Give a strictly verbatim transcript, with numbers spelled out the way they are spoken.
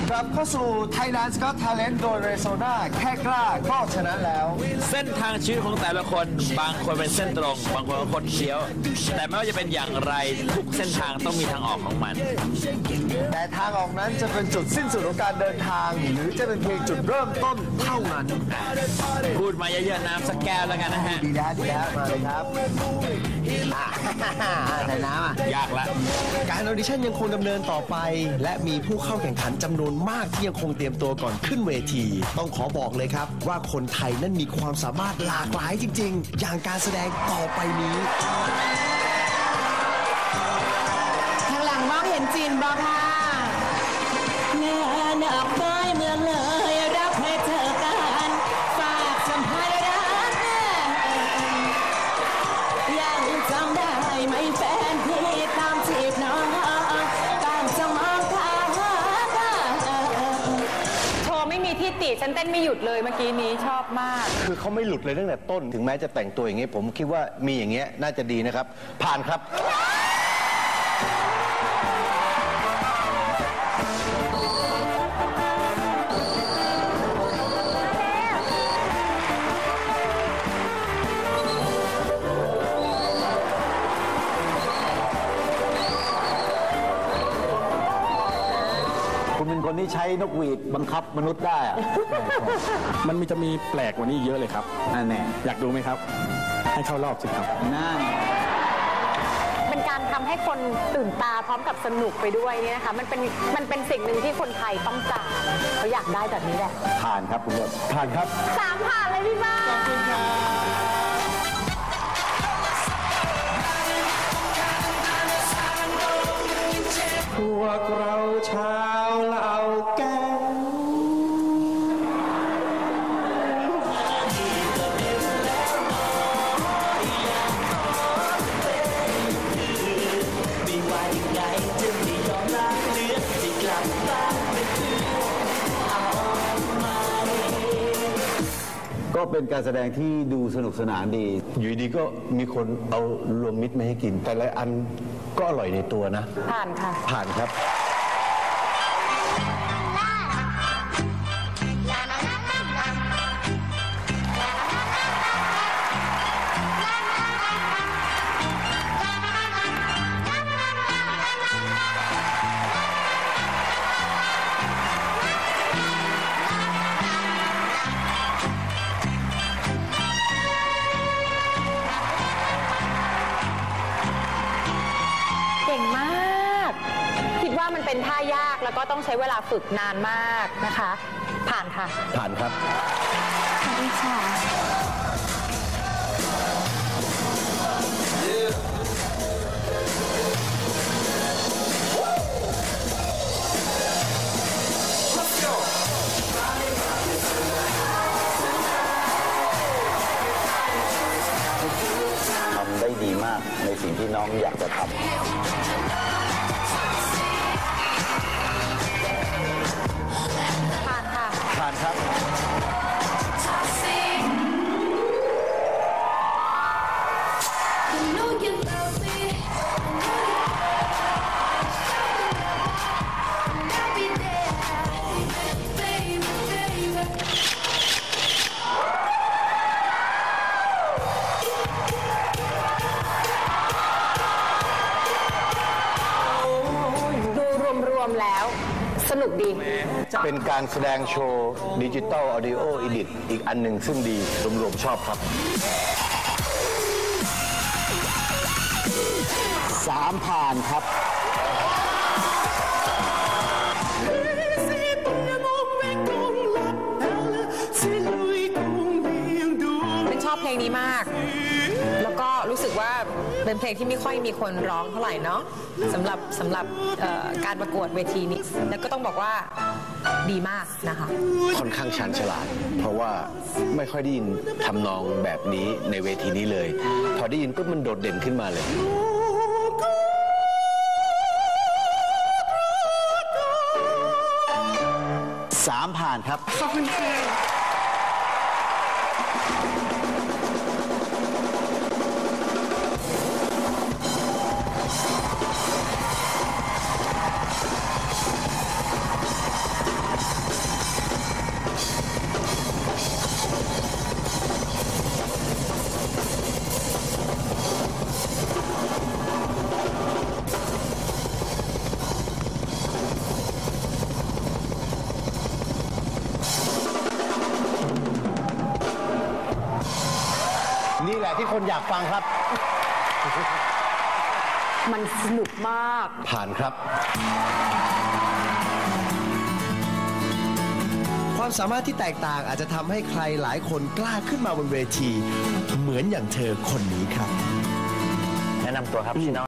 กลับเข้าสู่ Thailand Got Talent โดย Resona แค่กล้าก็ชนะแล้วเส้นทางชีวิตของแต่ละคนบางคนเป็นเส้นตรงบางคนเป็นคดเคี้ยวแต่ไม่ว่าจะเป็นอย่างไรทุกเส้นทางต้องมีทางออกของมันแต่ทางออกนั้นจะเป็นจุดสิ้นสุดของการเดินทางหรือจะเป็นเพียงจุดเริ่มต้นเท่านั้นพูดมาเยอะๆน้ำสักแก้วแล้วกันนะฮะดีแล้วดีแล้วมาเลยครับใส่น้ำอ่ะยากละการออดิชั่นยังคงดำเนินต่อไปและมีผู้เข้าแข่งขันจำนวนมากที่ยังคงเตรียมตัวก่อนขึ้นเวทีต้องขอบอกเลยครับว่าคนไทยนั้นมีความสามารถหลากหลายจริงๆอย่างการแสดงต่อไปนี้ทางหลังมองเห็นจีนบอค่ะแน่นอกไปเมืองเลยรับให้เธอกันฝากสัมพันธ์รักยังจำได้ไหมแฟนที่ตามจีบน้องตามจะมองตาโชว์ไม่มีที่ติฉันเต้นไม่หยุดเลยเมื่อกี้นี้ชอบมากคือเขาไม่หลุดเลยตั้งแต่ต้นถึงแม้จะแต่งตัวอย่างนี้ผมคิดว่ามีอย่างเงี้ยน่าจะดีนะครับผ่านครับคุณเป็นคนที่ใช้นกหวีดบังคับมนุษย์ได้อะมันมีจะมีแปลกกว่านี้เยอะเลยครับนั่นแน่อยากดูไหมครับให้เข้ารอบสิครับนั่นเป็นการทำให้คนตื่นตาพร้อมกับสนุกไปด้วยนี่นะคะมันเป็นมันเป็นสิ่งหนึ่งที่คนไทยต้องการเขาอยากได้แบบนี้แหละผ่านครับคุณผู้ชมผ่านครับสามผ่านเลยพี่บ้าขอบคุณค่ะพวกเราชาวเหล่าแก้วก็เป็นการแสดงที่ดูสนุกสนานดีอยู่ดีก็มีคนเอารวมมิตรมาให้กินแต่ละอันก็อร่อยในตัวนะผ่านค่ะผ่านครับมันเป็นท่ายากแล้วก็ต้องใช้เวลาฝึกนานมากนะคะผ่านค่ะผ่านครับสวัสดีค่ะทำได้ดีมากในสิ่งที่น้องอยากจะทำผ่านครับดูรวมๆแล้วสนุกดีเป็นการแสดงโชว์ดิจิตอลออดิโออิดิทอีกอันหนึ่งซึ่งดีรวมๆชอบครับสามผ่านครับเป็นชอบเพลงนี้มากแล้วก็รู้สึกว่าเป็นเพลงที่ไม่ค่อยมีคนร้องเท่าไหร่เนาะสำหรับสำหรับการประกวดเวทีนี้แล้วก็ต้องบอกว่าดีมากนะคะค่อนข้างชาญฉลาดเพราะว่าไม่ค่อยได้ยินทำนองแบบนี้ในเวทีนี้เลยพอได้ยินปุ๊บมันโดดเด่นขึ้นมาเลยสามผ่านครับขอบคุณค่ะแบบที่คนอยากฟังครับมันสนุกมากผ่านครับความสามารถที่แตกต่างอาจจะทำให้ใครหลายคนกล้าขึ้นมาบนเวที เหมือนอย่างเธอคนนี้ครับแนะนำตัวครับชื่อน้อง